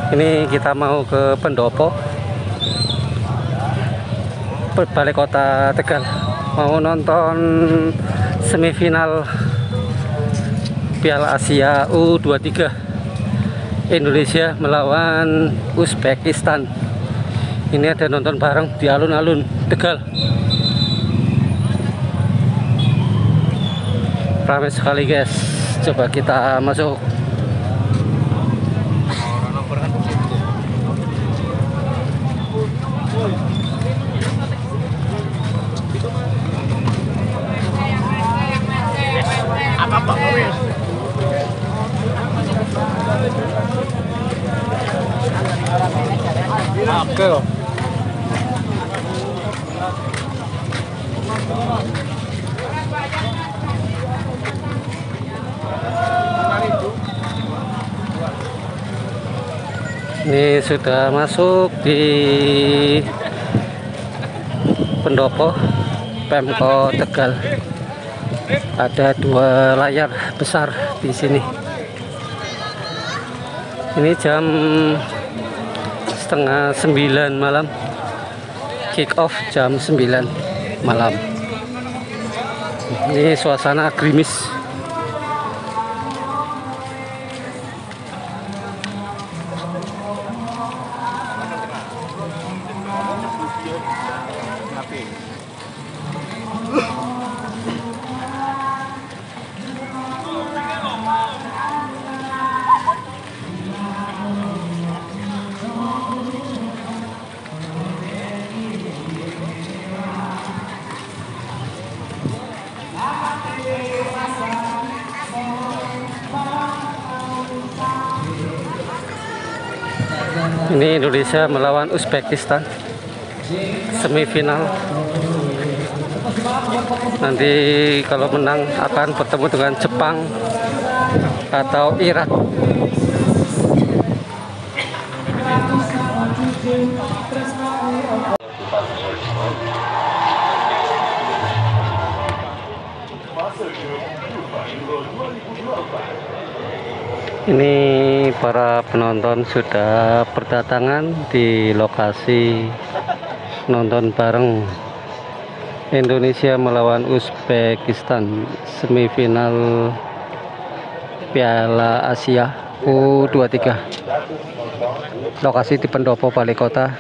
Ini kita mau ke Pendopo, Balai Kota Tegal, mau nonton semifinal Piala Asia U23 Indonesia melawan Uzbekistan. Ini ada nonton bareng di alun-alun Tegal. Ramai sekali guys. Coba kita masuk. Oke. Ini sudah masuk di Pendopo Pemko Tegal. Ada 2 layar besar di sini. Ini jam setengah 9 malam. Kick off jam 9 malam. Ini suasana gerimis. Ini Indonesia melawan Uzbekistan semifinal. Nanti kalau menang akan bertemu dengan Jepang atau Irak. Ini para penonton sudah berdatangan di lokasi nonton bareng Indonesia melawan Uzbekistan semifinal Piala Asia U23. Lokasi di Pendopo, Balai Kota.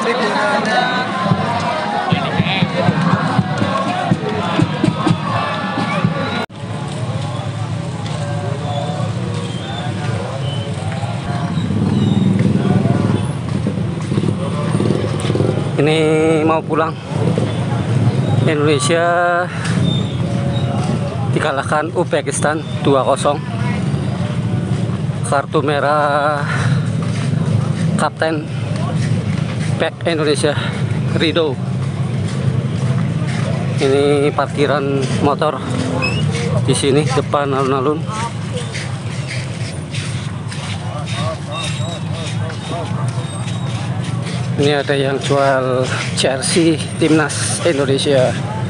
Ini mau pulang. Indonesia dikalahkan Uzbekistan 2-0. Kartu merah kapten back Indonesia Rido. Ini parkiran motor di sini depan alun-alun. Ini ada yang jual jersey timnas Indonesia.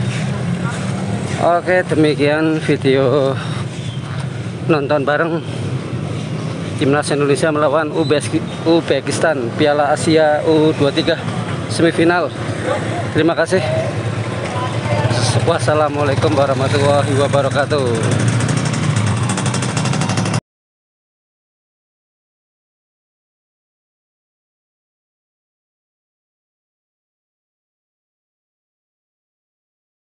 Oke, demikian video nonton bareng timnas Indonesia melawan Uzbekistan Piala Asia U23 semifinal. Terima kasih. Wassalamualaikum warahmatullahi wabarakatuh.